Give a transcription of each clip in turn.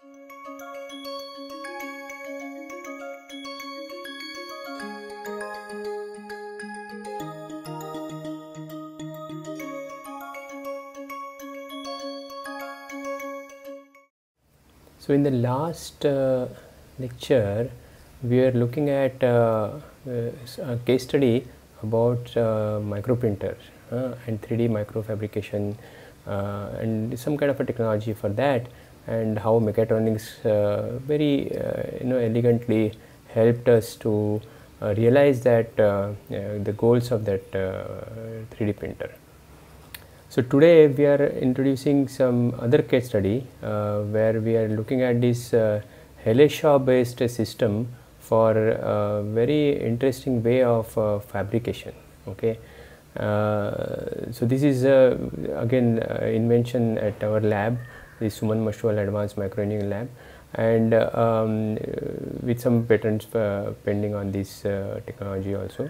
So in the last lecture, we are looking at a case study about microprinter and 3D microfabrication and some kind of a technology for that, and how mechatronics very elegantly helped us to realize that the goals of that 3D printer. So today we are introducing some other case study where we are looking at this Hale-Shaw based system for a very interesting way of fabrication. Okay, so this is again invention at our lab, the Suman Mashwal Advanced Microengineering Lab, and with some patents pending on this technology also.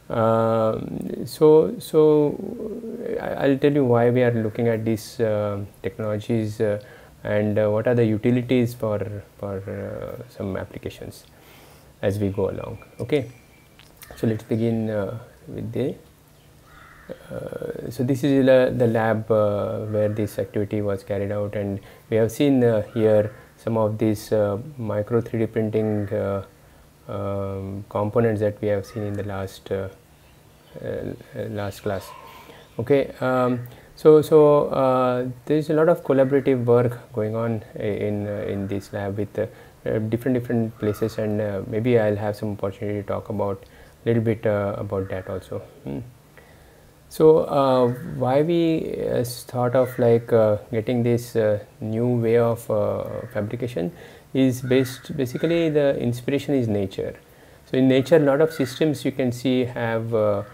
So I'll tell you why we are looking at these technologies and what are the utilities for some applications as we go along. Okay, so let's begin with the so this is the lab where this activity was carried out, and we have seen here some of these micro 3D printing components that we have seen in the last class. Okay, so there is a lot of collaborative work going on in this lab with different places, and maybe I'll have some opportunity to talk about a little bit about that also. So why we thought of like getting this new way of fabrication is basically the inspiration is nature. So in nature, a lot of systems you can see have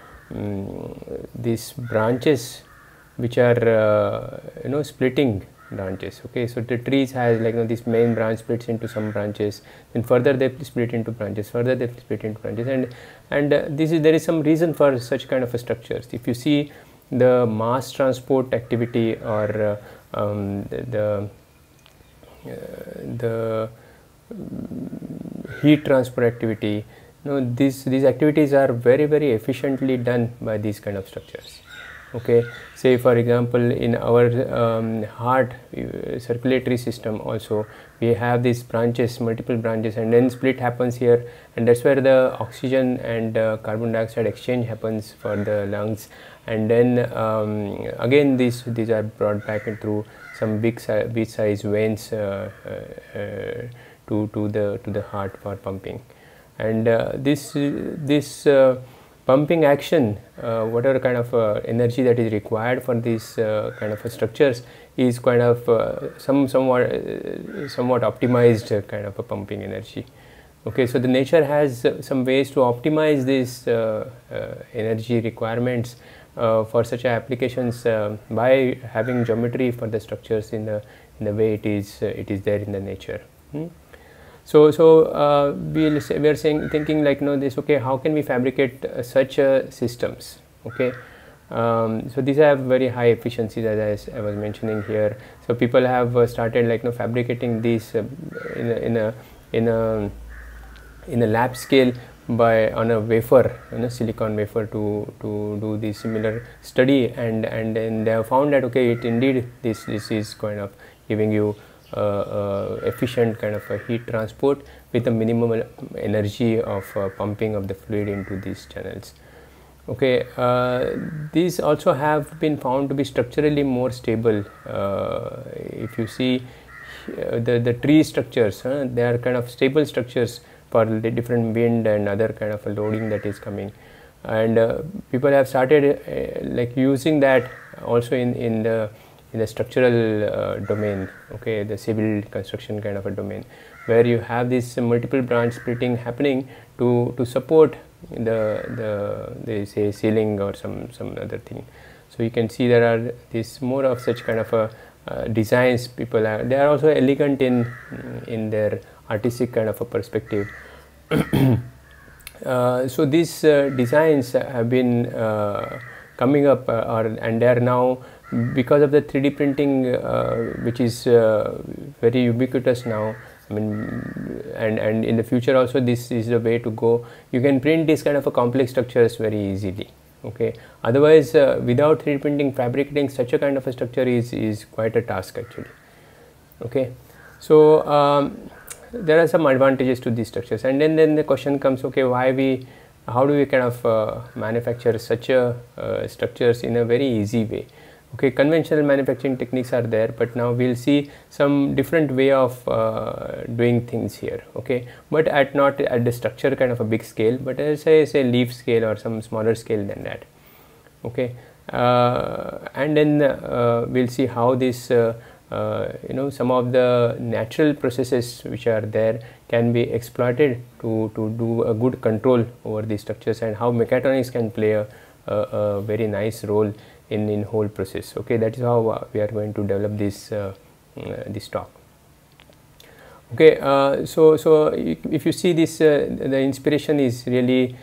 these branches which are splitting branches. Okay, so the trees has like this main branch splits into some branches, then further they split into branches, further they split into branches, and there is some reason for such kind of structures. If you see the mass transport activity or the heat transfer activity, these activities are very efficiently done by these kind of structures. Okay, say for example in our heart circulatory system also we have these branches, multiple branches, and then split happens here, and that's where the oxygen and carbon dioxide exchange happens for the lungs, and then again these are brought back through some big size veins to the heart for pumping, and this pumping action, whatever kind of energy that is required for these kind of structures is kind of somewhat optimized kind of a pumping energy. Okay, so the nature has some ways to optimize these energy requirements for such applications by having geometry for the structures in the way it is there in the nature. So we are thinking like this. Okay, how can we fabricate such systems? Okay, so these have very high efficiencies as I was mentioning here. So people have started like fabricating these in a lab scale on a wafer, silicon wafer to do the similar study, and then they have found that okay, it indeed this is kind of giving you efficient kind of a heat transport with a minimum energy of pumping of the fluid into these channels. Okay, these also have been found to be structurally more stable. If you see the tree structures, they are kind of stable structures for the different wind and other kind of a loading that is coming, and people have started like using that also in the structural domain. Okay, the civil construction kind of a domain where you have this multiple branch splitting happening to support the say ceiling or some other thing. So you can see there are this more of such kind of a designs people are. They are also elegant in their artistic kind of a perspective. So these designs have been coming up and they are now because of the 3D printing, which is very ubiquitous now, I mean, and in the future also this is the way to go. You can print this kind of a complex structures very easily. Okay, otherwise without 3D printing, fabricating such a kind of a structure is quite a task actually. Okay, so there are some advantages to these structures, and then the question comes, okay, how do we kind of manufacture such a structures in a very easy way? Okay, conventional manufacturing techniques are there, but now we'll see some different way of doing things here. Okay, but not at the structure kind of a big scale, but say leaf scale or some smaller scale than that. Okay, and then we'll see how this some of the natural processes which are there can be exploited to do a good control over these structures, and how mechatronics can play a very nice role in whole process. Okay, that is how we are going to develop this talk. Okay, so if you see this, the inspiration is really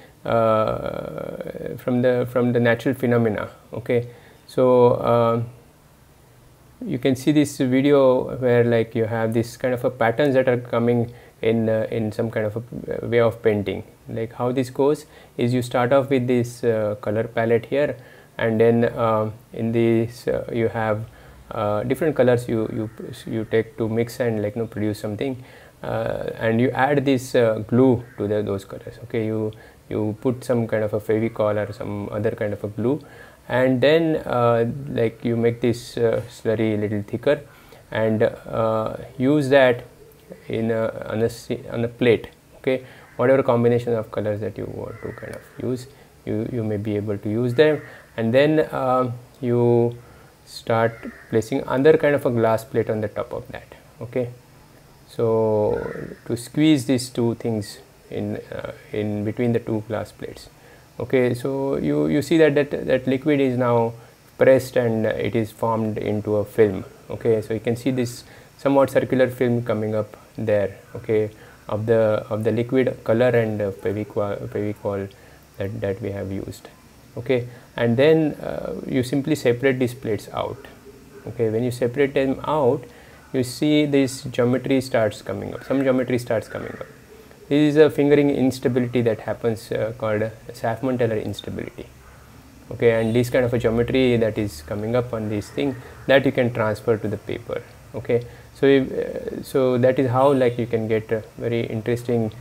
from the natural phenomena. Okay, so you can see this video where like you have this kind of a patterns that are coming in some kind of a way of painting. Like how this goes is, you start off with this color palette here, and then in this you have different colors you take to mix and produce something, and you add this glue to those colors. Okay, you put some kind of a Fevicol or some other kind of a glue, and then you make this slurry little thicker, and use that on a plate. Okay, whatever combination of colors that you want to kind of use, you may be able to use them, and then you start placing other kind of a glass plate on the top of that. Okay, so to squeeze these two things in between the two glass plates. Okay, so you see that liquid is now pressed and it is formed into a film. Okay, so you can see this somewhat circular film coming up there. Okay, of the liquid color and Fevicol that we have used. Okay, and then you simply separate these plates out. Okay, when you separate them out, you see this geometry starts coming up. Some geometry starts coming up. This is a fingering instability that happens called Saffman-Taylor instability. Okay, and this kind of a geometry that is coming up on this thing, that you can transfer to the paper. Okay, so so that is how you can get very interesting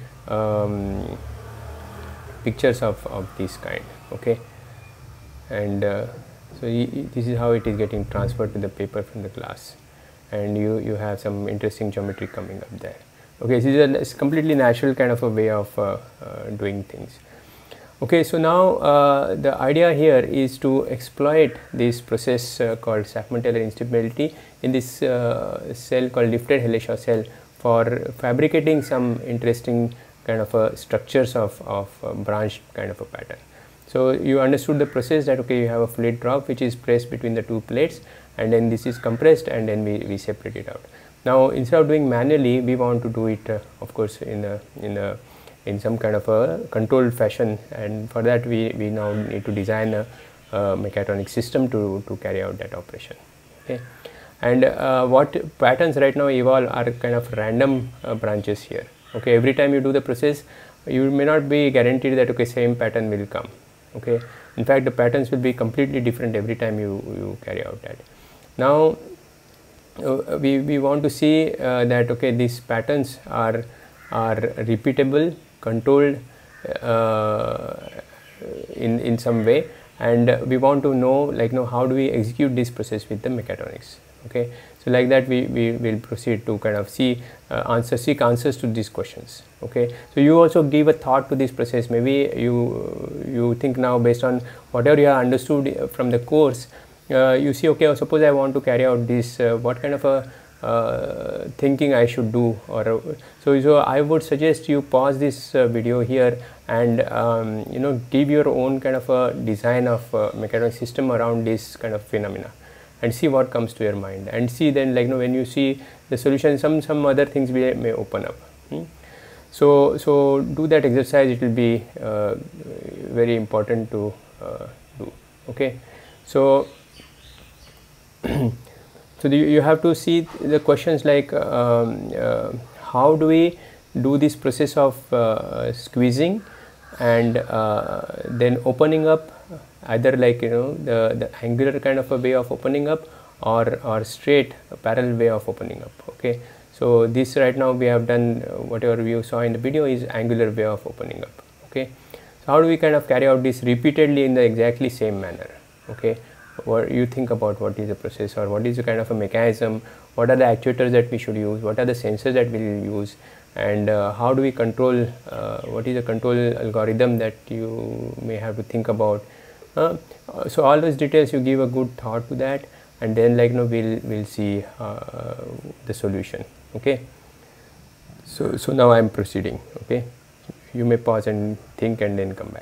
pictures of this kind. Okay, and so this is how it is getting transferred to the paper from the glass, and you have some interesting geometry coming up there. Okay, so this is a completely natural kind of a way of doing things. Okay, so now the idea here is to exploit this process called Saffman-Taylor instability in this cell called lifted Hale-Shaw cell for fabricating some interesting kind of structures of branched kind of a pattern. So you understood the process that okay, you have a fluid drop which is pressed between the two plates, and then this is compressed, and then we separate it out. Now instead of doing manually, we want to do it of course in some kind of a controlled fashion, and for that we now need to design a mechatronic system to carry out that operation. Okay, and what patterns right now evolve are kind of random branches here. Okay, every time you do the process, you may not be guaranteed that okay, same pattern will come. Okay, in fact the patterns will be completely different every time you carry out that. Now we want to see that okay, these patterns are repeatable, controlled in some way, and we want to know how do we execute this process with the mechatronics. Okay, so like that we will proceed to kind of seek answers to these questions. Okay, so you also give a thought to this process. Maybe you think now, based on whatever you have understood from the course, you see okay, suppose I want to carry out this, what kind of a thinking I should do, or so I would suggest you pause this video here and give your own kind of a design of mechatronic system around this kind of phenomena, and see what comes to your mind, and see then when you see the solution, some other things may open up. So do that exercise. It will be very important to do. Okay, so So you have to see the questions like how do we do this process of squeezing and then opening up, either like the angular kind of a way of opening up or straight parallel way of opening up. Okay, so this right now we have done whatever you saw in the video is angular way of opening up. Okay, so how do we kind of carry out this repeatedly in the exactly same manner? Okay, what you think about what is the process, or what is the kind of a mechanism, what are the actuators that we should use, what are the sensors that we will use, and how do we control, what is the control algorithm that you may have to think about. So all those details you give a good thought to that, and then like we'll see the solution. Okay, so now I'm proceeding. Okay, you may pause and think and then come back.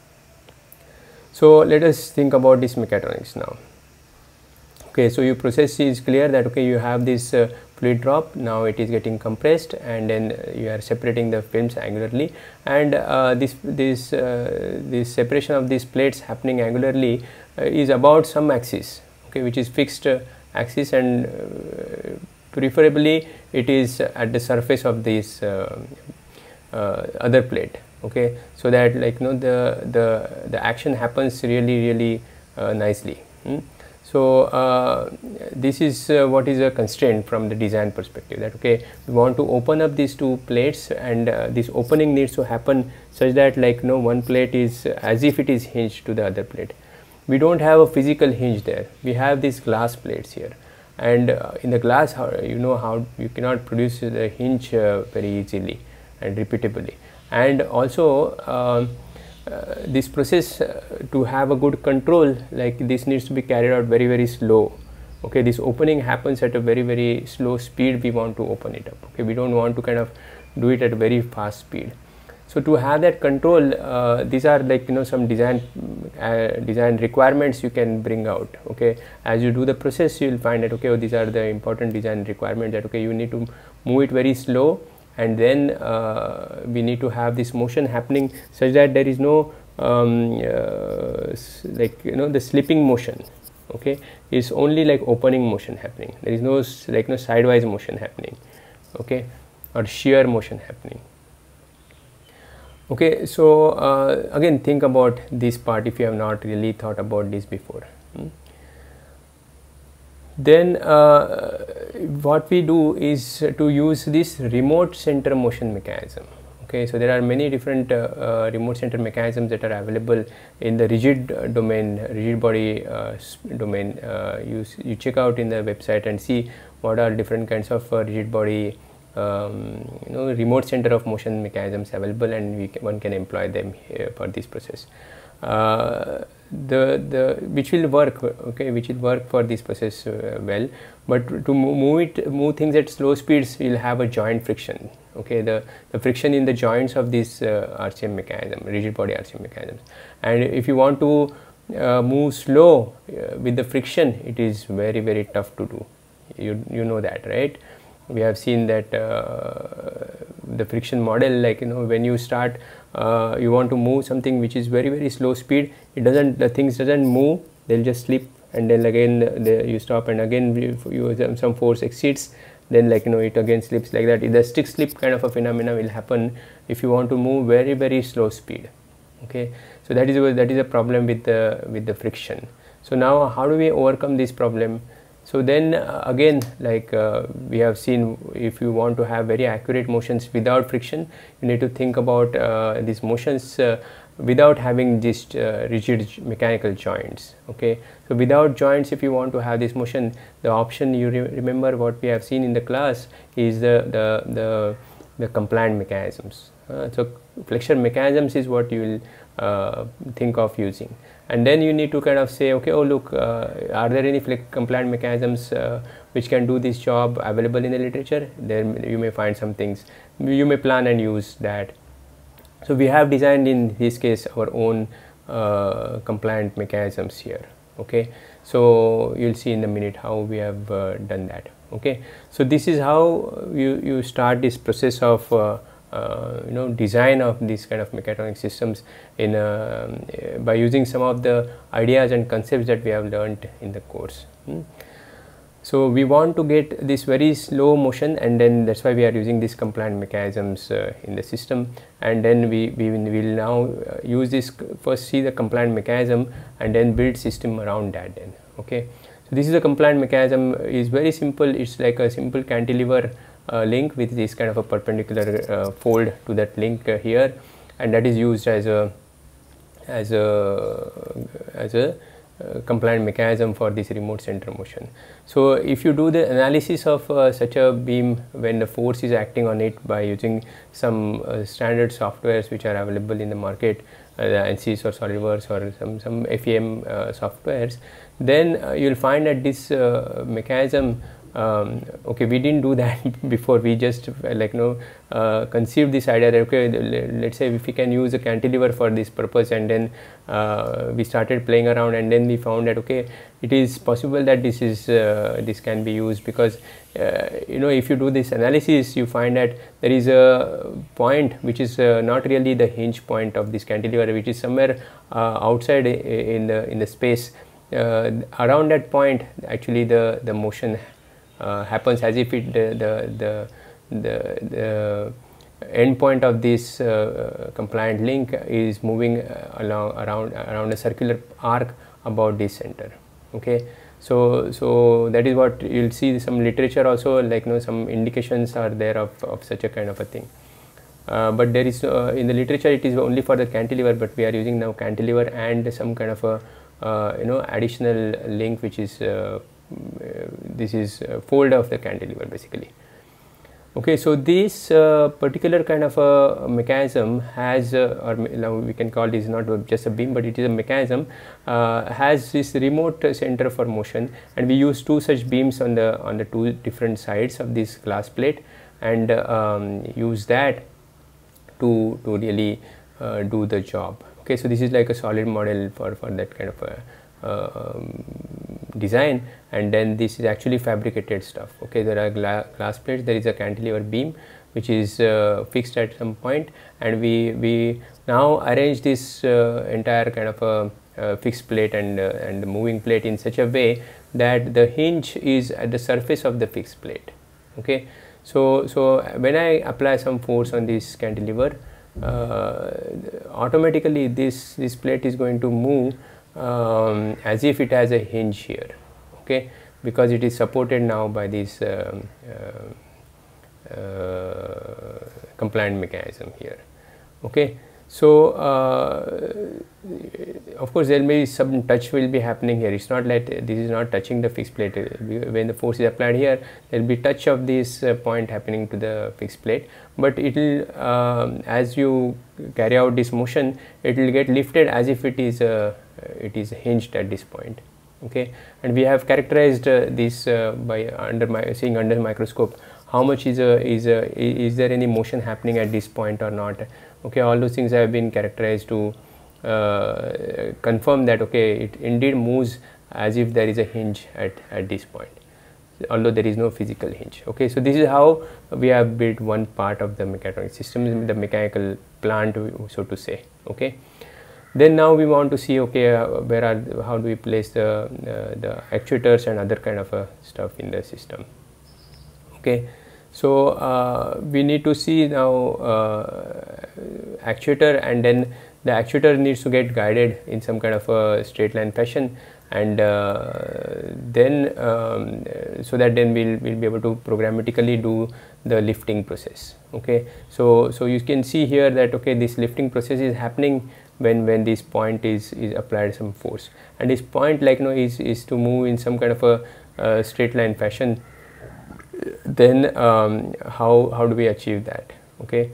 So let us think about this mechatronics now. Okay, so your process is clear that okay, you have this fluid drop, now it is getting compressed, and then you are separating the films angularly, and this separation of these plates happening angularly is about some axis, okay, which is fixed axis, and preferably it is at the surface of this other plate. Okay, so that like the action happens really nicely. So this is what is a constraint from the design perspective, that okay, we want to open up these two plates, and this opening needs to happen such that like one plate is as if it is hinged to the other plate. We don't have a physical hinge there, we have these glass plates here, and in the glass how you cannot produce the hinge very easily and repeatably. And also this process to have a good control, like this needs to be carried out very slow. Okay, this opening happens at a very slow speed. We want to open it up. Okay, we don't want to kind of do it at a very fast speed. So to have that control, these are like some design requirements you can bring out. Okay, as you do the process, you will find that okay, these are the important design requirements, that okay, you need to move it very slow, and then we need to have this motion happening such that there is no like the slipping motion. Okay, it's only like opening motion happening, there is no like no sidewise motion happening, okay, or shear motion happening. Okay, so again think about this part if you have not really thought about this before. Then what we do is to use this remote center motion mechanism. Okay, so there are many different remote center mechanisms that are available in the rigid domain, rigid body domain. You check out in the website and see what are different kinds of rigid body remote center of motion mechanisms available, and one can employ them here for this process. Which will work, okay, which will work for this process well, but to move things at slow speeds, you'll have a joint friction. Okay, the friction in the joints of this RCM mechanism, rigid body RCM mechanisms, and if you want to move slow with the friction, it is very tough to do. You know that, right? We have seen that the friction model, like when you start you want to move something which is very slow speed, the things doesn't move, they'll just slip, and then again you stop, and again some force exceeds, then like it again slips, like that. The stick slip kind of a phenomena will happen if you want to move very slow speed. Okay, so that is a problem with the friction. So now how do we overcome this problem? So then again, like we have seen, if you want to have very accurate motions without friction, you need to think about these motions without having these rigid mechanical joints. Okay, so without joints, if you want to have this motion, the option, you remember what we have seen in the class, is the compliant mechanisms. So flexion mechanisms is what you will think of using, and then you need to kind of say, okay, oh look, are there any compliant mechanisms which can do this job available in the literature? Then you may find some things, you may plan and use that. So we have designed in this case our own compliant mechanisms here. Okay, so you'll see in a minute how we have done that. Okay, so this is how you start this process of design of these kind of mechatronic systems in by using some of the ideas and concepts that we have learned in the course. So we want to get this very slow motion, and then that's why we are using these compliant mechanisms in the system. And then we will now use this, first see the compliant mechanism and then build system around that then. Okay, so this is a compliant mechanism, is very simple. It's like a simple cantilever link with this kind of a perpendicular fold to that link here, and that is used as a compliant mechanism for this remote center motion. So if you do the analysis of such a beam when the force is acting on it by using some standard softwares which are available in the market, ANSYS or SolidWorks or some FEM softwares, then you'll find that this mechanism, okay, we didn't do that before. We just conceived this idea that okay, let's say if we can use a cantilever for this purpose, and then we started playing around, and then we found that okay, it is possible that this can be used, because if you do this analysis, you find that there is a point which is not really the hinge point of this cantilever, which is somewhere outside in the space. Around that point, actually the motion happens as if the end point of this compliant link is moving around a circular arc about this center. Okay, so that is what you'll see. Some literature also, some indications are there of such a kind of a thing, but there is in the literature it is only for the cantilever, but we are using now cantilever and some kind of a additional link, which is this is a fold of the cantilever basically. Okay, so this particular kind of a mechanism has, or now we can call this not just a beam, but it is a mechanism, has this remote center for motion, and we use two such beams on the two different sides of this glass plate, and use that to really do the job. Okay, so this is like a solid model for that kind of a design, and then this is actually fabricated stuff. Okay, there are glass plates, there is a cantilever beam which is fixed at some point, and we now arrange this entire kind of a fixed plate and moving plate in such a way that the hinge is at the surface of the fixed plate. Okay, so when I apply some force on this cantilever, automatically this plate is going to move as if it has a hinge here. Okay, because it is supported now by this compliant mechanism here. Okay, so of course there may be some touch will be happening here. It's not like this is not touching the fixed plate. When the force is applied here, there will be touch of this point happening to the fixed plate, but it will as you carry out this motion, it will get lifted as if it is hinged at this point. Okay, and we have characterized this by seeing under microscope how much is there any motion happening at this point or not. Okay, all those things have been characterized to confirm that okay, it indeed moves as if there is a hinge at this point, although there is no physical hinge. Okay, so this is how we have built one part of the mechatronic system, the mechanical plant, so to say. Okay, then now we want to see okay, how do we place the actuators and other kind of stuff in the system. Okay, so we need to see now actuator, and then the actuator needs to get guided in some kind of a straight line fashion, and then so that then we'll be able to programmatically do the lifting process. Okay, so you can see here that okay, this lifting process is happening when this point is applied some force, and this point is to move in some kind of a straight line fashion. Then how do we achieve that? Okay,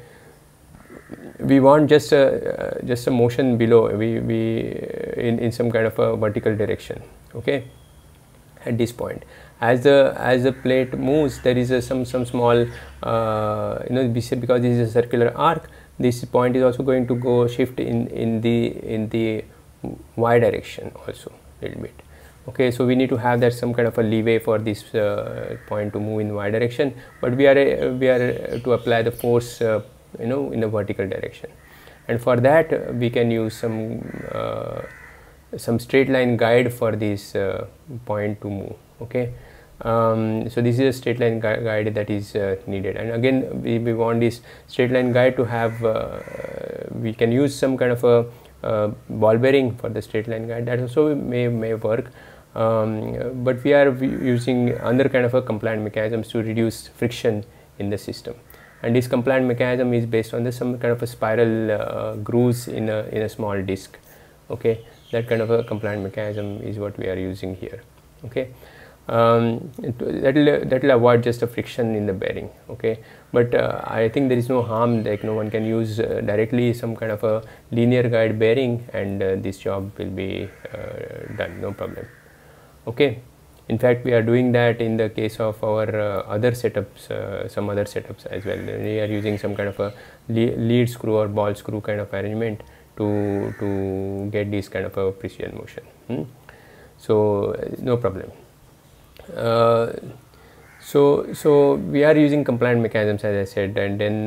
we want just a motion below, we in some kind of a vertical direction. Okay, at this point, as the plate moves, there is some small because this is a circular arc, this point is also going to go shift in the y direction also a little bit. Okay, so we need to have that some kind of a leeway for this point to move in y direction, but we are to apply the force in the vertical direction, and for that we can use some straight line guide for this point to move. Okay, So this is a straight line guide that is needed, and again we want this straight line guide to have we can use some kind of a ball bearing for the straight line guide. That also may work, but we are using other kind of a compliant mechanisms to reduce friction in the system, and this compliant mechanism is based on some kind of a spiral grooves in a small disc. Okay, that kind of a compliant mechanism is what we are using here. Okay, that will avoid just a friction in the bearing. Okay, but I think there is no harm, like no one can use directly some kind of a linear guide bearing, and this job will be done, no problem. Okay, in fact we are doing that in the case of our other setups, some other setups as well. We are using some kind of a lead screw or ball screw kind of arrangement to get this kind of a precision motion. So no problem. So we are using compliant mechanisms, as I said, and then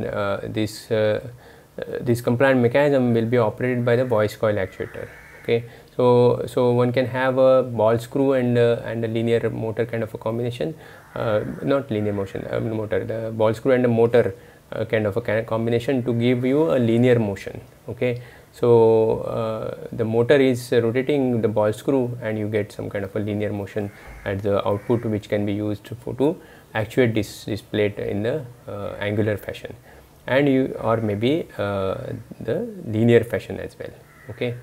this compliant mechanism will be operated by the voice coil actuator. Okay, so one can have a ball screw and a linear motor kind of a combination, not linear motion motor, the ball screw and a motor kind of a combination to give you a linear motion. Okay, so the motor is rotating the ball screw, and you get some kind of a linear motion at the output, which can be used to actuate this plate in the angular fashion, and or maybe the linear fashion as well. Okay,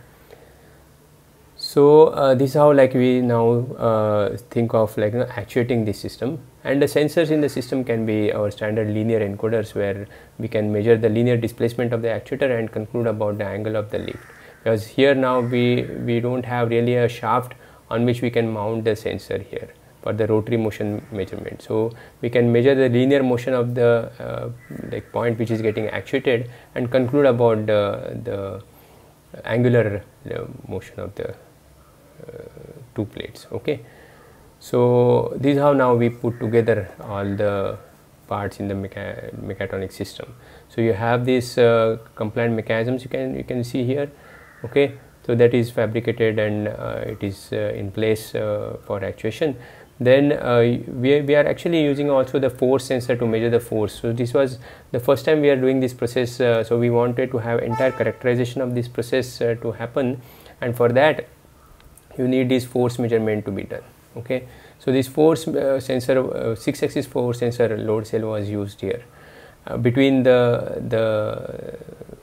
so this is how like we now think of like actuating this system, and the sensors in the system can be our standard linear encoders, where we can measure the linear displacement of the actuator and conclude about the angle of the lift, because here now we don't have really a shaft on which we can mount the sensor here for the rotary motion measurement. So we can measure the linear motion of the like point which is getting actuated and conclude about the angular motion of the two plates. Okay, so this is how now we put together all the parts in the mechatronic system. So you have these compliant mechanisms you can see here. Okay, so that is fabricated and it is in place for actuation. Then we are actually using also the force sensor to measure the force. So this was the first time we are doing this process, so we wanted to have entire characterization of this process to happen, and for that you need this force measurement to be done. Okay, so this force sensor, 6-axis force sensor load cell was used here between the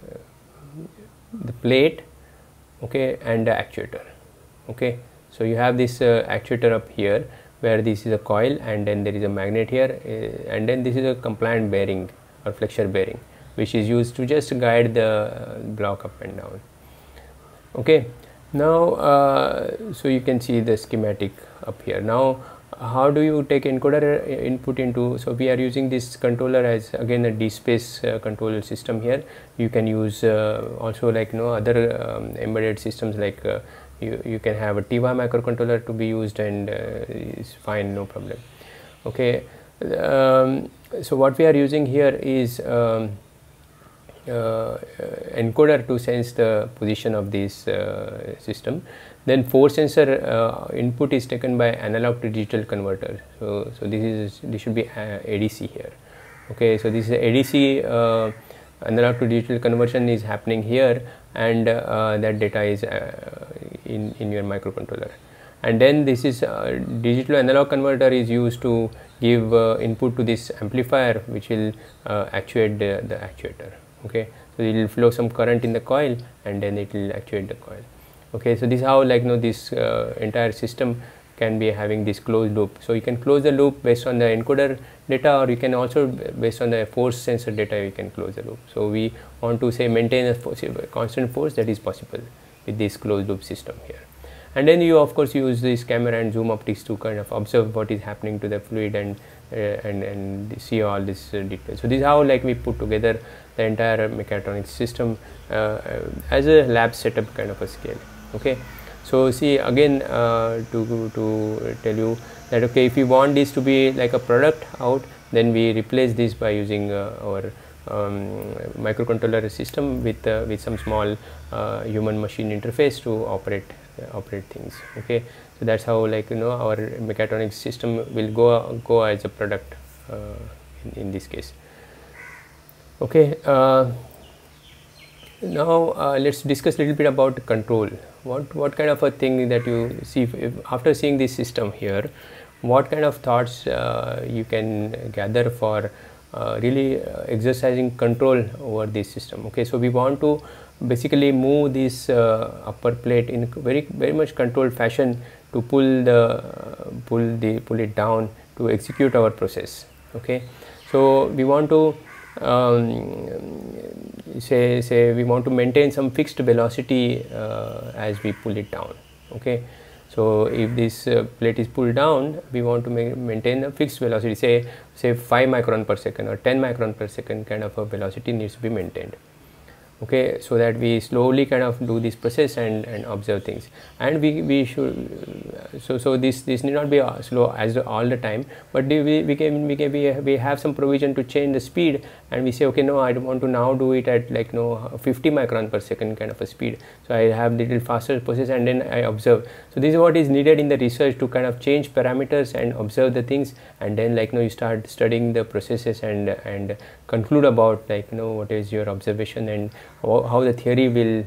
plate, okay, and the actuator. Okay, so you have this actuator up here, where this is a coil, and then there is a magnet here, and then this is a compliant bearing or flexure bearing, which is used to just guide the block up and down. Okay, now so you can see the schematic up here. Now how do you take encoder input into? So we are using this controller as again a D-space control system here. You can use also like other embedded systems, like you can have a TY microcontroller to be used, and it's fine, no problem. Okay, so what we are using here is encoder to sense the position of this system. Then force sensor input is taken by analog to digital converter. So this should be ADC here. Okay, so this is ADC, analog to digital conversion is happening here, and that data is in your microcontroller. And then this is digital analog converter is used to give input to this amplifier, which will actuate the actuator. Okay, so it will flow some current in the coil, and then it will actuate the coil. Okay, so this is how like this entire system can be having this closed loop. So you can close the loop based on the encoder data, or you can also based on the force sensor data you can close the loop. So we want to say maintain a constant force, that is possible with this closed loop system here. And then you of course use this camera and zoom optics to kind of observe what is happening to the fluid and see all this details. So this is how like we put together the entire mechatronics system as a lab setup kind of a scale. Okay, so see again to tell you that okay, if you want this to be like a product out, then we replace this by using our microcontroller system with some small human machine interface to operate things. Okay, So that's how, like, our mechatronics system will go as a product in this case. Okay, now let's discuss a little bit about control. What kind of a thing that you see if after seeing this system here, what kind of thoughts you can gather for really exercising control over this system. Okay, so we want to basically move this upper plate in very much controlled fashion to pull it down to execute our process. Okay, so we want to say we want to maintain some fixed velocity as we pull it down. Okay, so if this plate is pulled down, we want to maintain a fixed velocity, say 5 micron per second or 10 micron per second kind of a velocity needs to be maintained. Okay, so that we slowly kind of do this process and observe things, and we should so this need not be slow as all the time, but we have some provision to change the speed, and we say, okay, no, I want to now do it at, like, 50 micron per second kind of a speed, so I have little faster process and then I observe. So this is what is needed in the research, to kind of change parameters and observe the things, and then, like, you start studying the processes and conclude about, like, what is your observation and how the theory will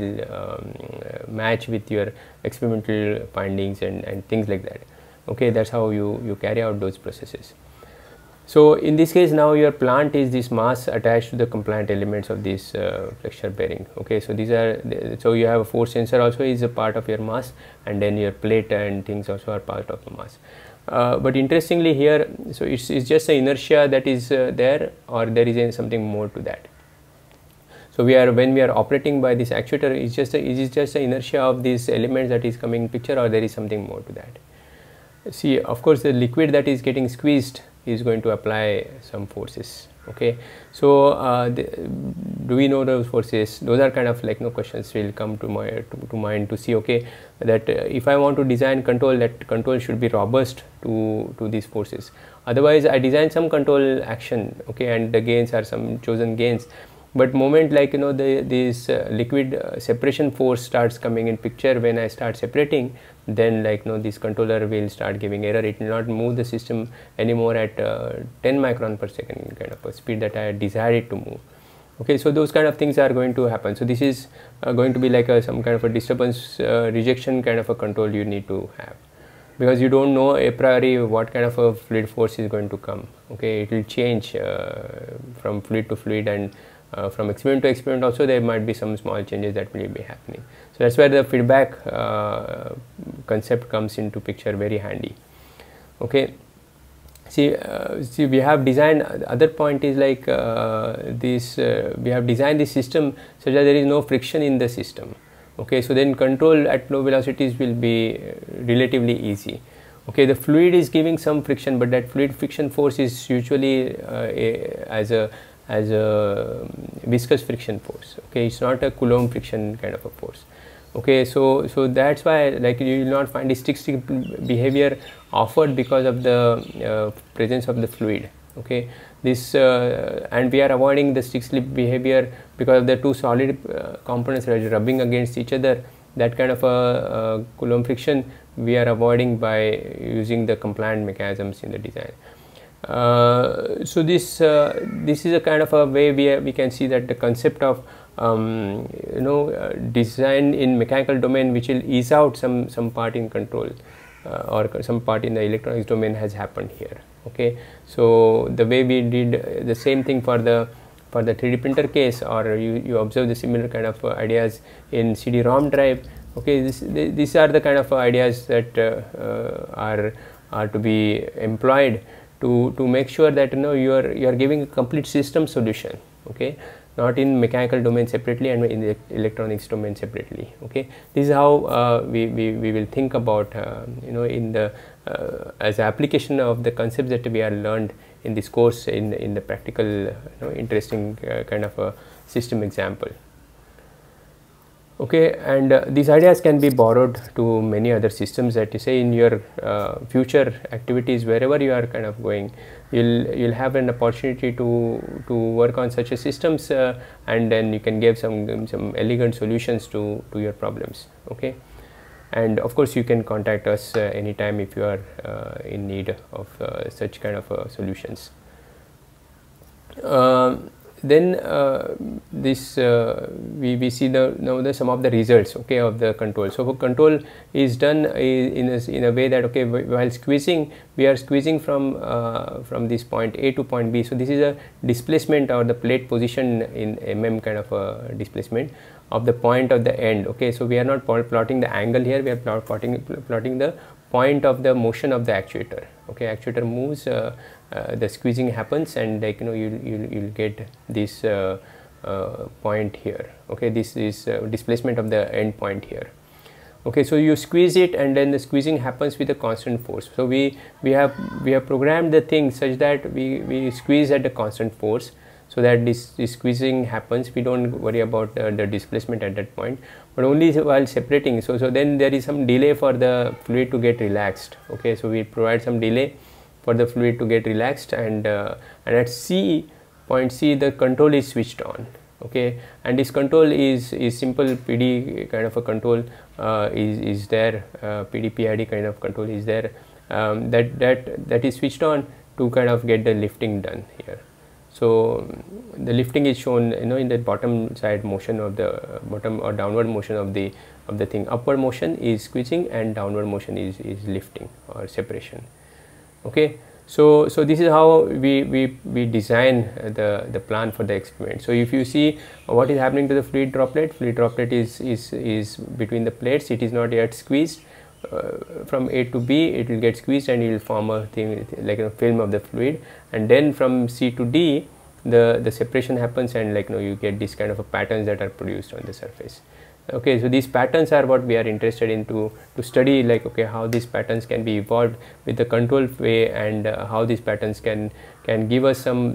match with your experimental findings and things like that. Okay, that's how you carry out those processes. So in this case, now your plant is this mass attached to the compliant elements of this flexure bearing. Okay, so these are so you have a force sensor also is a part of your mass, and then your plate and things also are part of the mass. But interestingly here, so it's just the inertia that is there, or there is something more to that. So when we are operating by this actuator, it is just the inertia of these elements that is coming in picture, or there is something more to that. See, of course, the liquid that is getting squeezed is going to apply some forces. Okay, so do we know those forces? Those are kind of like questions will come to mind to see, okay, that if I want to design control, that control should be robust to these forces. Otherwise, I design some control action, okay, and the gains are some chosen gains. But moment, like, this liquid separation force starts coming in picture, when I start separating, then, like, this controller will start giving error. It will not move the system anymore at 10 micron per second kind of a speed that I desire it to move. Okay, so those kind of things are going to happen. So this is going to be like some kind of a disturbance rejection kind of a control you need to have, because you don't know a priori what kind of a fluid force is going to come. Okay, it will change from fluid to fluid, and from experiment to experiment also there might be some small changes that will be happening. So that's where the feedback concept comes into picture very handy. Okay, see we have designed, other point is like we have designed this system such that there is no friction in the system. Okay, so then control at low velocities will be relatively easy. Okay, the fluid is giving some friction, but that fluid friction force is usually as a viscous friction force. Okay, it's not a Coulomb friction kind of a force. Okay, so that's why, like, you will not find stick behavior offered because of the presence of the fluid. Okay, this and we are avoiding the stick slip behavior because of the two solid components rubbing against each other. That kind of a Coulomb friction we are avoiding by using the compliant mechanisms in the design. So this is a kind of a way we can see that the concept of design in mechanical domain, which will ease out some part in control or some part in the electronics domain, has happened here. Okay, so the way we did the same thing for the 3D printer case, or you observe the similar kind of ideas in CD-ROM drive. Okay, these are the kind of ideas that are to be employed to make sure that you are giving a complete system solution. Okay, not in mechanical domain separately and in the electronics domain separately. Okay, this is how we will think about in the as application of the concepts that we are learned in this course in the practical interesting kind of a system example. Okay, and these ideas can be borrowed to many other systems that you say in your future activities, wherever you are kind of going, you'll have an opportunity to work on such a systems, and then you can give some elegant solutions to your problems. Okay, and of course you can contact us anytime if you are in need of such kind of solutions. Then this we see now some of the results, okay, of the control. So control is done in a way that, okay, while squeezing, we are squeezing from this point A to point B. So this is a displacement, or the plate position in mm kind of a displacement of the point of the end. Okay, so we are not plotting the angle here, we are plotting the point of the motion of the actuator. Okay, actuator moves, the squeezing happens, and like you'll get this point here. Okay, this is displacement of the end point here. Okay, so you squeeze it, and then the squeezing happens with a constant force. So we have programmed the thing such that we squeeze at a constant force, so that this squeezing happens. We don't worry about the displacement at that point, but only while separating. So then there is some delay for the fluid to get relaxed. Okay, so we provide some delay for the fluid to get relaxed, and at point C the control is switched on. Okay, and this control is simple PD kind of a control is there, PD PID kind of control is there, that is switched on to kind of get the lifting done here. So the lifting is shown in the bottom side motion of the bottom or downward motion of the thing. Upward motion is squeezing, and downward motion is lifting or separation. Okay, so this is how we design the plan for the experiment. So if you see what is happening to the fluid droplet is between the plates. It is not yet squeezed. From A to B it will get squeezed, and it will form a thing like a film of the fluid, and then from C to D the separation happens, and you get this kind of patterns that are produced on the surface. Okay, so these patterns are what we are interested in to study, like, okay, how these patterns can be evolved with the controlled way, and how these patterns can give us some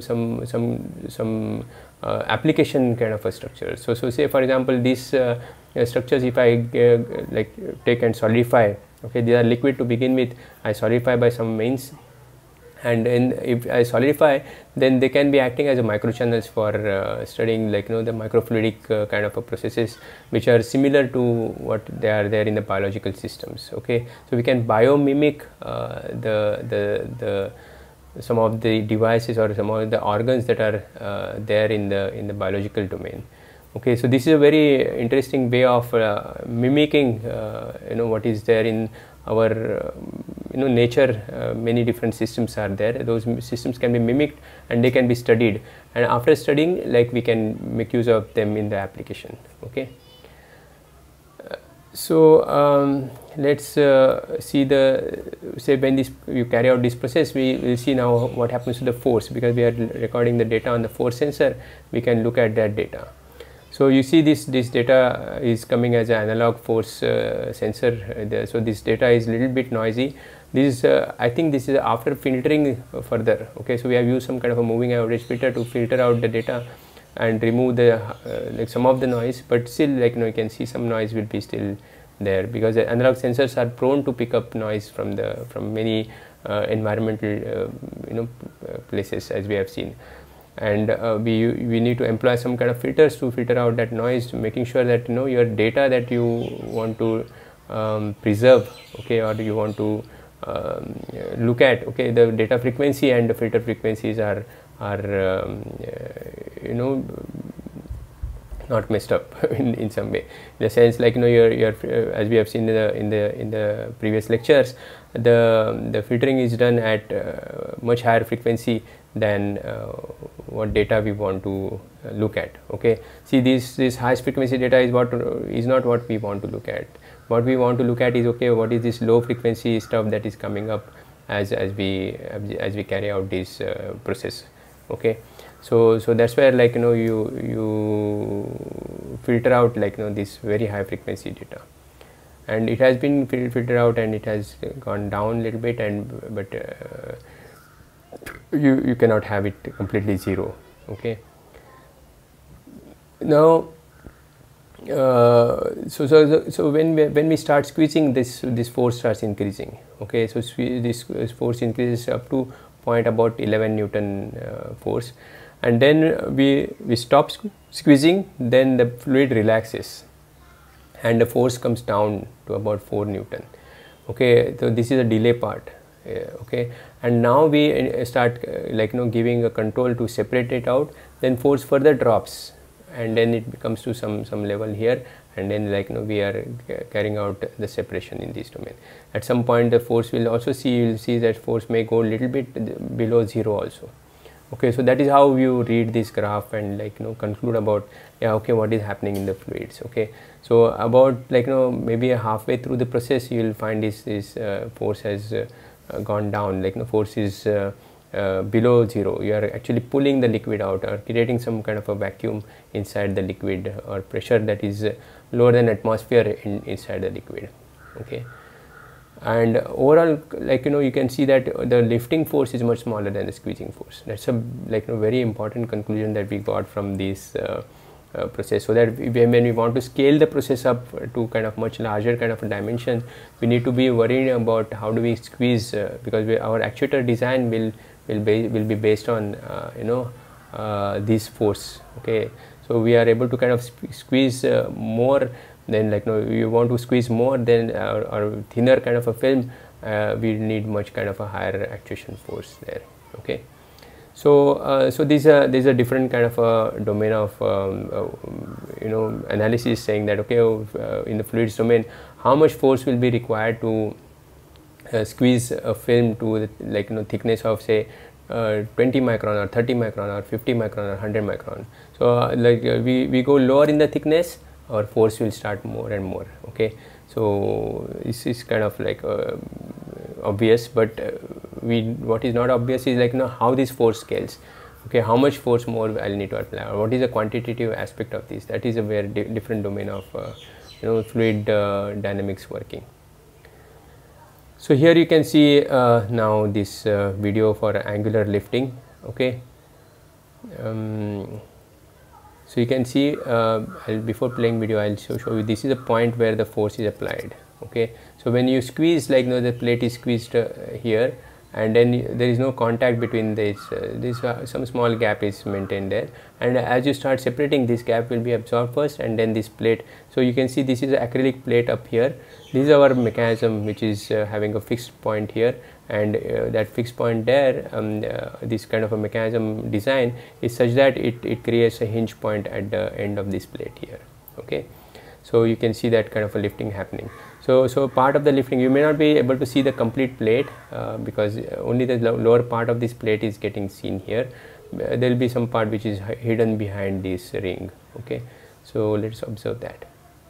application kind of a structure. So say for example these structures, if I take and solidify, okay, they are liquid to begin with, I solidify by some means, and then if I solidify, then they can be acting as a microchannels for studying the microfluidic kind of processes, which are similar to what they are there in the biological systems. Okay, so we can biomimic the some of the devices or some of the organs that are there in the biological domain. Okay, so this is a very interesting way of mimicking what is there in our nature. Many different systems are there. Those systems can be mimicked and they can be studied, and after studying, we can make use of them in the application. Okay, so let's see say when you carry out this process, we will see now what happens to the force, because we are recording the data on the force sensor. We can look at that data. So you see this data is coming as an analog force sensor. So this data is a little bit noisy. This I think this is after filtering further. Okay, so we have used some kind of a moving average filter to filter out the data and remove the some of the noise, but still you can see some noise will be still there, because the analog sensors are prone to pick up noise from many environmental places, as we have seen. And we need to employ some kind of filters to filter out that noise, making sure that your data that you want to preserve, okay, or you want to look at, okay, the data frequency and the filter frequencies are not messed up in some way, in the sense your as we have seen in the previous lectures, the filtering is done at much higher frequency than what data we want to look at. Okay, see this highest frequency data is not what we want to look at. What we want to look at is, okay, what is this low frequency stuff that is coming up as we carry out this process. Okay, so that's where you filter out this very high frequency data, and it has been filtered out and it has gone down a little bit, but you cannot have it completely zero. Okay, now so when we start squeezing, this force starts increasing. Okay, so this force increases up to point about 11 Newton force, and then we stop squeezing, then the fluid relaxes, and the force comes down to about 4 Newton. Okay, so this is a delay part. Okay, and now we start giving a control to separate it out, then force further drops, and then it becomes to some level here, and then we are carrying out the separation in this domain. At some point the force will also you will see that force may go a little bit below 0 also. Okay, so that is how you read this graph and conclude about what is happening in the fluids. Okay, so about maybe halfway through the process you will find this force has gone down, force is below 0. You are actually pulling the liquid out or creating some kind of a vacuum inside the liquid, or pressure that is lower than atmosphere inside the liquid. Okay, and overall you can see that the lifting force is much smaller than the squeezing force. That's a very important conclusion that we got from this process. So that when we want to scale the process up to kind of much larger kind of a dimension, we need to be worried about how do we squeeze, because our actuator design will be based on this force. Okay, so we are able to kind of squeeze more than you want to squeeze more than or thinner kind of a film, we need much kind of a higher actuation force there. Okay, so so these are different kind of a domain of analysis, saying that in the fluids domain, how much force will be required to squeeze a film to the thickness of say 20 micron or 30 micron or 50 micron or 100 micron. So we go lower in the thickness, our force will start more and more. Okay, so this is kind of obvious, but what is not obvious is how this force scales. Okay, how much force more I'll need to apply, or what is the quantitative aspect of this. That is a very different domain of fluid dynamics working. So here you can see now this video for angular lifting. Okay, so you can see before playing video I'll show you, this is a point where the force is applied. Okay, so when you squeeze, the plate is squeezed here, and then there is no contact between this some small gap is maintained there, and as you start separating, this gap will be absorbed first and then this plate. So you can see this is an acrylic plate up here. This is our mechanism, which is having a fixed point here, and that fixed point there, this kind of a mechanism design is such that it creates a hinge point at the end of this plate here. Okay, so you can see that kind of a lifting happening. So part of the lifting, you may not be able to see the complete plate because only the lower part of this plate is getting seen here. There will be some part which is hidden behind this ring. Okay, so let's observe that.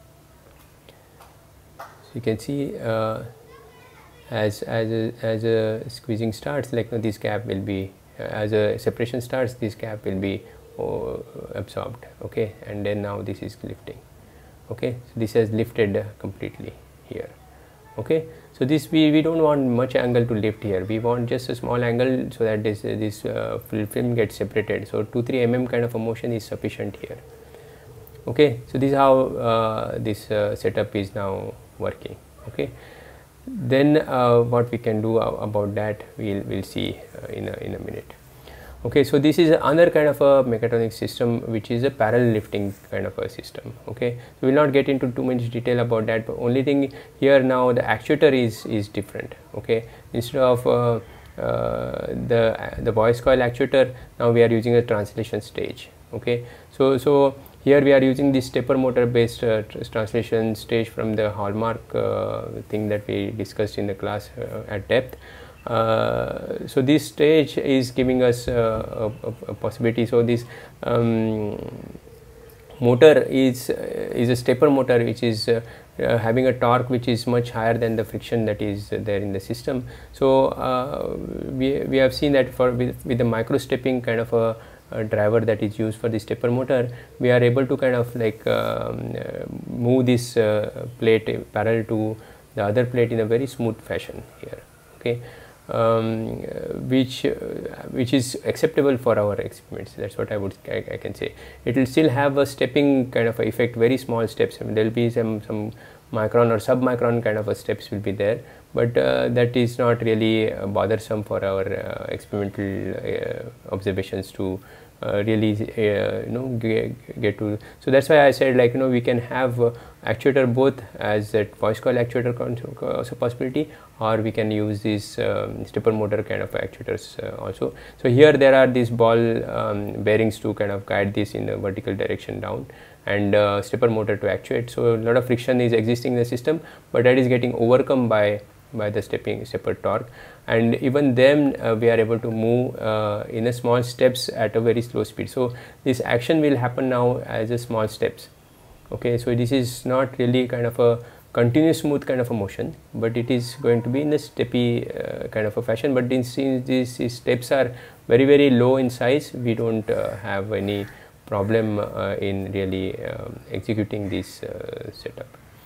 So you can see as a squeezing starts, this gap will be as a separation starts, this gap will be absorbed. Okay, and then now this is lifting. Okay, so this has lifted completely here. Okay, so this we don't want much angle to lift here, we want just a small angle so that this film gets separated. So 2-3 mm kind of a motion is sufficient here. Okay, so this is how this setup is now working. Okay, then what we can do about that we'll see in a minute. Okay, so this is another kind of a mechatronic system, which is a parallel lifting kind of a system. Okay, so we will not get into too much detail about that, but only thing here now the actuator is different. Okay, instead of the voice coil actuator, now we are using a translation stage. Okay, so here we are using this stepper motor based translation stage from the Hallmark thing that we discussed in the class at depth. So this stage is giving us a possibility. So this motor is a stepper motor, which is having a torque which is much higher than the friction that is there in the system. So we have seen that with the micro stepping kind of a driver that is used for the stepper motor, we are able to kind of move this plate parallel to the other plate in a very smooth fashion here. Okay, which is acceptable for our experiments. That's what I can say. It will still have a stepping kind of effect, very small steps. I mean, there will be some micron or sub-micron kind of a steps will be there, but that is not really bothersome for our experimental observations to really get to. So that's why I said, like, we can have actuator both as that voice coil actuator also possibility, or we can use these stepper motor kind of actuators also. So here there are these ball bearings to kind of guide this in a vertical direction down, and stepper motor to actuate. So a lot of friction is existing in the system, but that is getting overcome by the stepper torque, and even then we are able to move in a small steps at a very slow speed. So this action will happen now as a small steps. Okay, so this is not really kind of a continuous smooth kind of a motion, but it is going to be in a steppy kind of a fashion. But since these steps are very low in size, we don't have any problem in really executing this setup.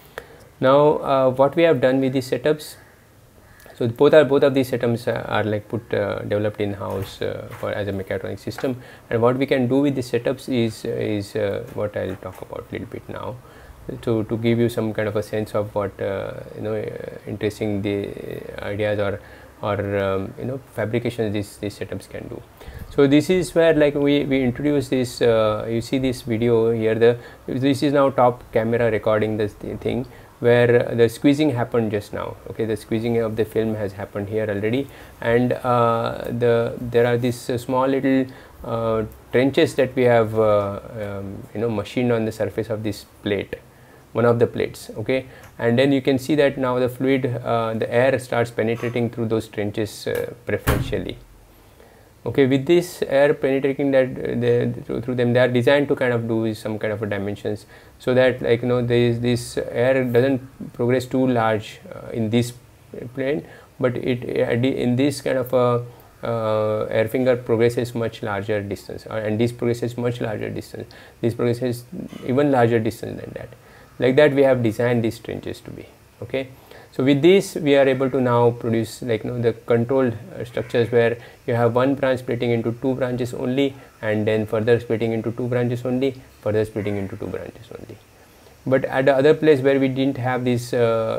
Now what we have done with these setups, so both of these setups are like developed in house for as a mechatronic system, and what we can do with these setups is what I'll talk about a little bit now, to give you some kind of a sense of what interesting the ideas or fabrications these setups can do. So this is where, like, we introduce this. You see this video here. This is now top camera recording this thing, where the squeezing happened just now. Okay, the squeezing of the film has happened here already, and there are these small little trenches that we have machined on the surface of this plate, one of the plates. Okay, and then you can see that now the fluid, the air starts penetrating through those trenches preferentially. Okay, with this air penetrating through them, they are designed to kind of do some kind of a dimensions, so that, like, this air doesn't progress too large in this plane, but in this kind of a air finger progresses much larger distance, and this progresses much larger distance. This progresses even larger distance than that. Like that we have designed these trenches to be. Okay. So with this we are able to now produce, like, the controlled structures, where you have one branch splitting into two branches only, and then further splitting into two branches only, further splitting into two branches only. But at the other place where we didn't have this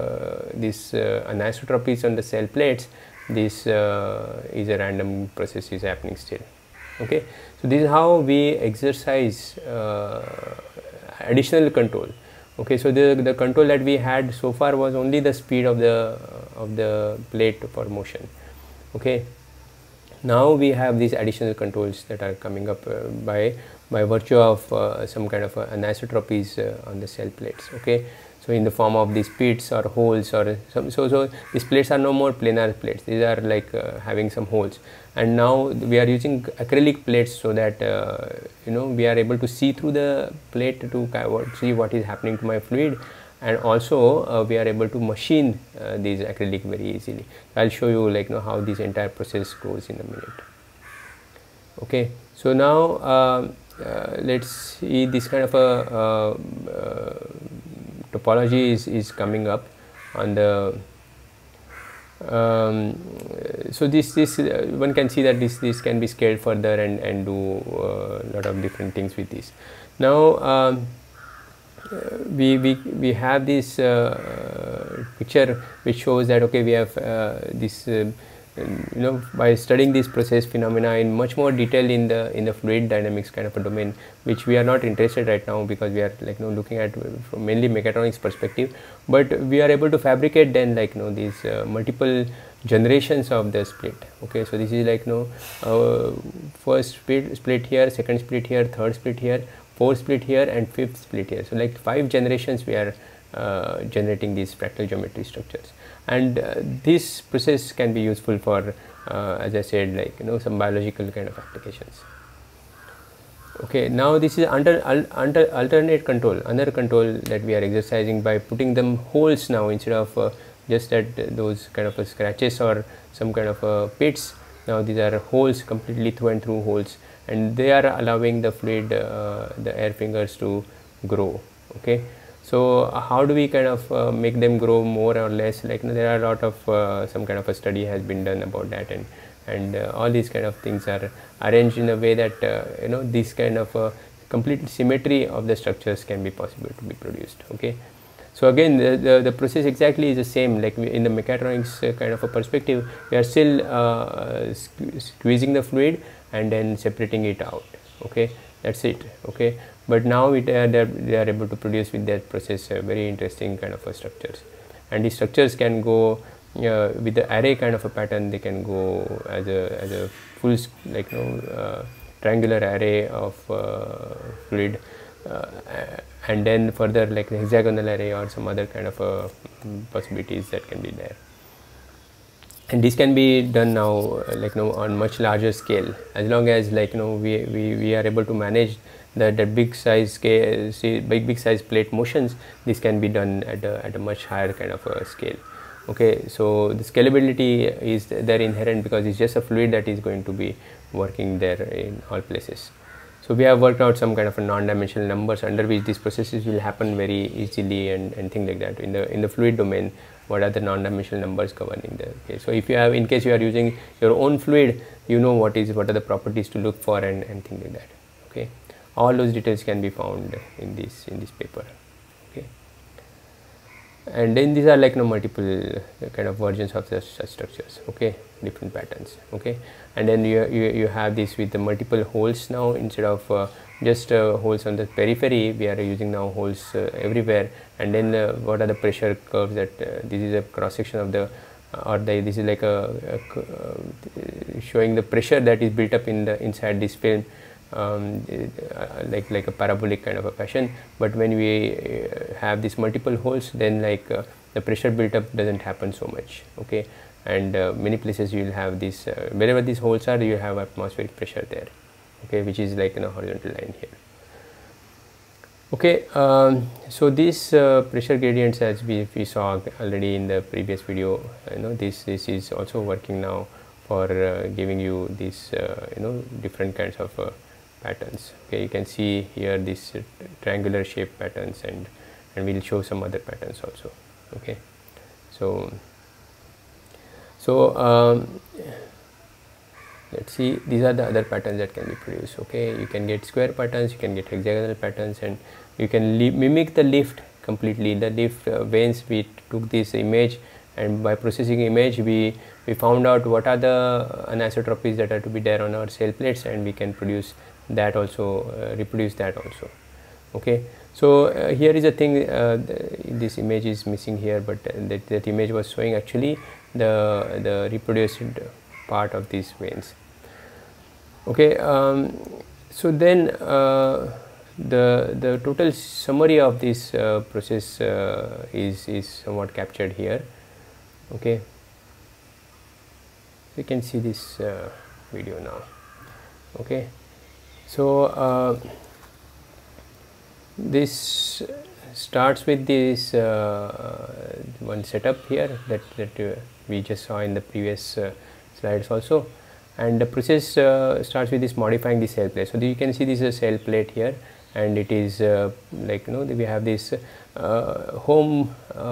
anisotropies on the cell plates, this is a random process is happening still. Okay, so this is how we exercise additional control. Okay, so the control that we had so far was only the speed of the plate for motion. Okay, now we have these additional controls that are coming up by virtue of some kind of anisotropies on the cell plates. Okay, so in the form of these pits or holes or some, so these plates are no more planar plates. These are like having some holes, and now we are using acrylic plates, so that we are able to see through the plate to see what is happening to my fluid, and also we are able to machine these acrylic very easily. I'll show you, like, how this entire process goes in a minute. Okay, so now let's see this kind of a topology is coming up on the so this one can see that this can be scaled further and do a lot of different things with this. Now we have this picture which shows that, okay, we have this by studying this process phenomena in much more detail in the fluid dynamics kind of a domain, which we are not interested right now, because we are, like, looking at from mainly mechatronics perspective, but we are able to fabricate then, like, these multiple generations of the split. Okay, so this is like first split here, second split here, third split here, fourth split here, and fifth split here. So like 5 generations we are generating these fractal geometry structures, and this process can be useful for as I said, like some biological kind of applications. Okay, now this is under alternate control, another control that we are exercising by putting them holes now instead of just at those kind of scratches or some kind of pits. Now these are holes, completely through and through holes, and they are allowing the fluid, the air fingers to grow. Okay, so how do we kind of make them grow more or less? Like there are a lot of some kind of a study has been done about that, and all these kind of things are arranged in a way that this kind of complete symmetry of the structures can be possible to be produced. Okay, so again the process exactly is the same. Like in the mechatronics kind of a perspective, we are still squeezing the fluid and then separating it out. Okay, that's it. Okay, but now they are able to produce with that process very interesting kind of structures, and these structures can go with the array kind of a pattern. They can go as a full like triangular array of fluid, and then further like the hexagonal array or some other kind of possibilities that can be there. And this can be done now on much larger scale, as long as we are able to manage the big size scale, big size plate motions. This can be done at a much higher kind of a scale. Okay, so the scalability is there inherent because it's just a fluid that is going to be working there in all places. So we have worked out some kind of a non-dimensional numbers under which these processes will happen very easily and things like that. In the fluid domain, what are the non-dimensional numbers governing there? Okay, so if you have, in case you are using your own fluid, you know what are the properties to look for and things like that. Okay, all those details can be found in this paper. Okay, and then these are multiple kind of versions of such structures. Okay, different patterns. Okay, and then you have this with the multiple holes now. Instead of just holes on the periphery, we are using now holes everywhere. And then what are the pressure curves that this is a cross section of the this is like showing the pressure that is built up in the inside this film, like a parabolic kind of a fashion. But when we have these multiple holes, then the pressure built up doesn't happen so much. Okay, and many places you will have this wherever these holes are, you have atmospheric pressure there. Okay, which is like in a horizontal line here. Okay, so these pressure gradients, as we saw already in the previous video, this is also working now for giving you these different kinds of patterns. Okay, you can see here these triangular shape patterns, and we'll show some other patterns also. Okay, so let's see, these are the other patterns that can be produced. Okay, you can get square patterns, you can get hexagonal patterns, and you can mimic the lift completely. The lift veins, we took this image, and by processing image we found out what are the anisotropies that are to be there on our cell plates, and we can produce that also, reproduce that also. Okay, so here is a thing, this image is missing here, but that image was showing actually the reproduced part of these veins. Okay, so then the total summary of this process is somewhat captured here. Okay, you can see this video now. Okay, so this starts with this one setup here that we just saw in the previous slides also, and the process starts with this modifying the cell plate. So you can see this is a cell plate here, and it is we have this home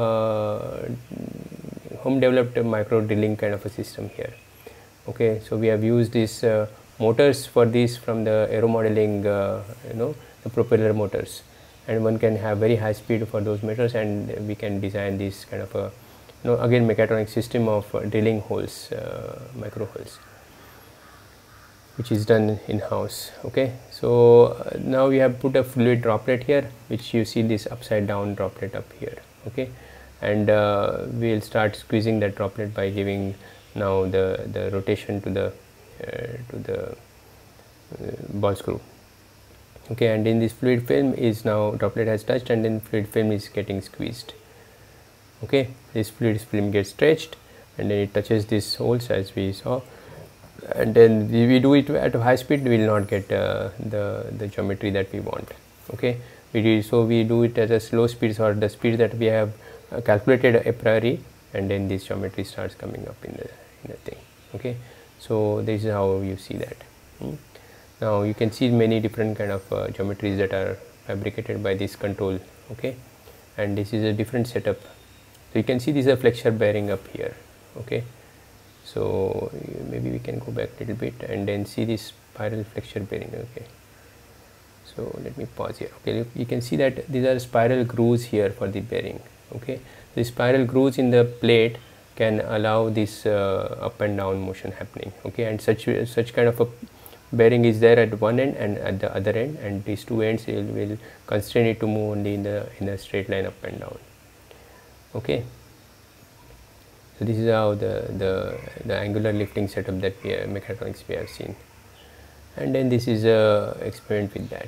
developed micro drilling kind of a system here. Okay, so we have used these motors for this from the aero modeling, the propeller motors, and one can have very high speed for those motors, and we can design this kind of a again mechatronic system of drilling holes, micro holes, which is done in house. Okay, so now we have put a fluid droplet here, which you see this upside down droplet up here. Okay, and we will start squeezing that droplet by giving now the rotation to the ball screw. Okay, and in this fluid film is now droplet has touched, and then fluid film is getting squeezed. Okay, this fluid film gets stretched, and then it touches these holes as we saw, and then we do it at a high speed, we will not get the geometry that we want. Okay, so we do it at a slow speed, or the speed that we have calculated a priori, and then this geometry starts coming up in the thing. Okay, so this is how you see that. Now you can see many different kind of geometries that are fabricated by this control. Okay, and this is a different setup. So you can see this is a flexure bearing up here. Okay, so maybe we can go back a little bit and then see this spiral flexure bearing. Okay, so let me pause here. Okay, you can see that these are spiral grooves here for the bearing. Okay, the spiral grooves in the plate can allow this up and down motion happening. Okay, and such kind of a bearing is there at one end and at the other end, and these two ends will constrain it to move only in a straight line up and down. Okay. So this is how the angular lifting setup that mechatronics we have seen, and then this is a experiment with that.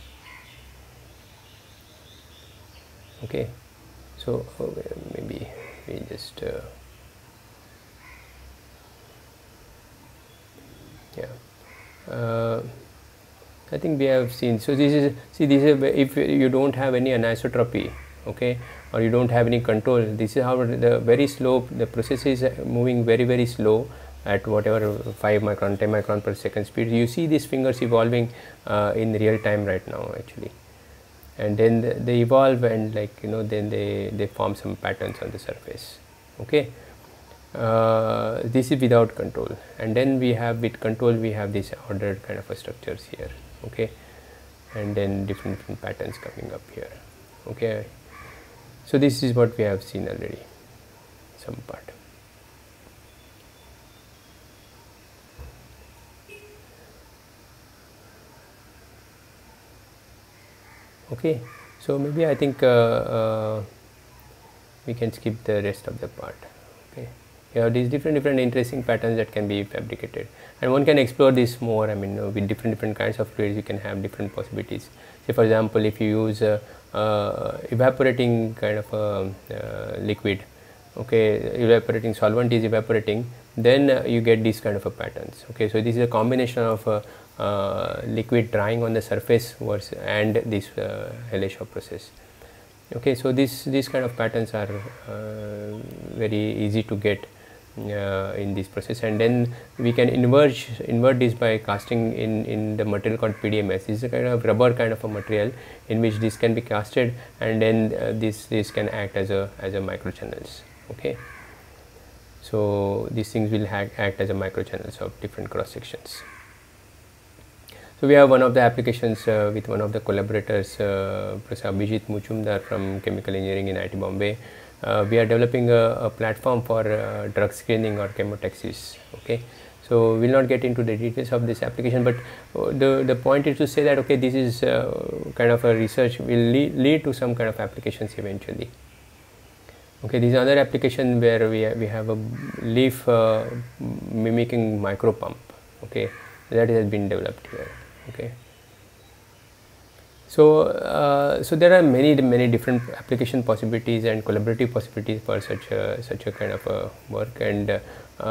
Okay, so maybe we just I think we have seen. So this is, see, this is if you don't have any anisotropy, okay, or you don't have any control, this is how the very slow, the process is moving very slow at whatever 5 micron, 10 micron per second speed. You see these fingers evolving in real time right now actually, and then they evolve, and like, you know, then they form some patterns on the surface. Okay. This is without control, and then we have with control, we have these ordered kind of structures here. Okay, and then different patterns coming up here. Okay, so this is what we have seen already, some part. Okay, so maybe I think we can skip the rest of the part. Okay, you have these different interesting patterns that can be fabricated, and one can explore this more. I mean, with different kinds of fluids, you can have different possibilities. Say for example, if you use evaporating kind of a liquid, okay, evaporating solvent is evaporating, then you get these kind of patterns. Okay, so this is a combination of liquid drying on the surface and this Hale-Shaw process. Okay, so these kind of patterns are very easy to get in this process, and then we can invert this by casting in the material called PDMS. This is a kind of rubber kind of a material in which this can be casted, and then this can act as a microchannels. Okay, so these things will act as a microchannels of different cross sections. So we have one of the applications with one of the collaborators, Professor Abhijit Majumdar from Chemical Engineering in IIT Bombay. We are developing a platform for drug screening or chemotaxis. Okay, so we will not get into the details of this application, but the point is to say that, okay, this is kind of a research will lead to some kind of applications eventually. Okay, this is another application where we have a leaf mimicking micro pump. Okay, that has been developed here. Okay, so so there are many different application possibilities and collaborative possibilities for such a kind of work, and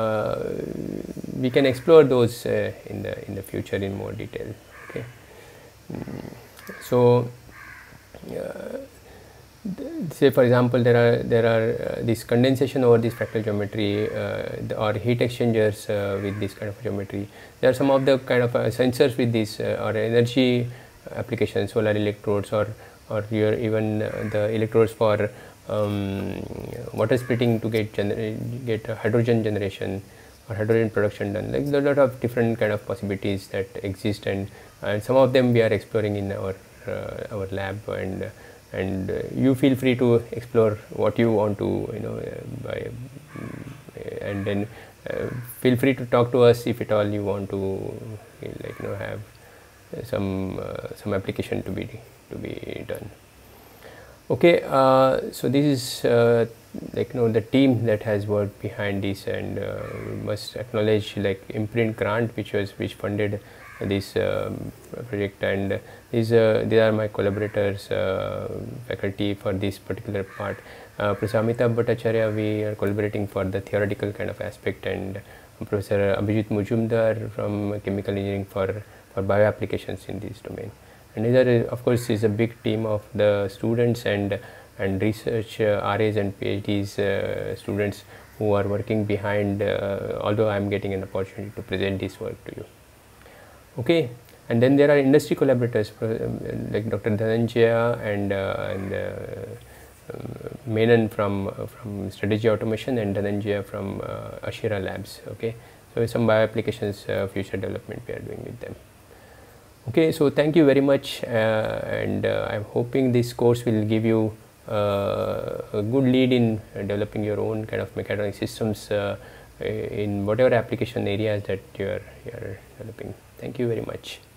we can explore those in the future in more detail. Okay, so say for example, there are this condensation over this fractal geometry or heat exchangers with this kind of geometry. There are some of the kind of sensors with this or energy applications, solar electrodes, or even the electrodes for water splitting to get hydrogen generation or hydrogen production done. Like there are a lot of different kind of possibilities that exist, and some of them we are exploring in our lab, and you feel free to explore what you want to, you know, and then feel free to talk to us if at all you want to, like, you know, have some application to be done. Okay, so this is like, you know, the team that has worked behind this, and we must acknowledge like Imprint Grant, which funded this project, and these are my collaborators, faculty for this particular part. Professor Amitabh Bhattacharya, we are collaborating for the theoretical kind of aspect, and Professor Abhijit Majumdar from Chemical Engineering for bio applications in this domain. And these are, of course, is a big team of the students and research RAs and PhDs students who are working behind, although I am getting an opportunity to present this work to you. Okay, and then there are industry collaborators like Dr. Dhananjaya and Menon from Strategy Automation, and Dhananjaya from Ashira Labs. Okay, so some bio applications future development we are doing with them. Okay, so thank you very much, and I'm hoping this course will give you a good lead in developing your own kind of mechatronic systems in whatever application areas that you are developing. Thank you very much.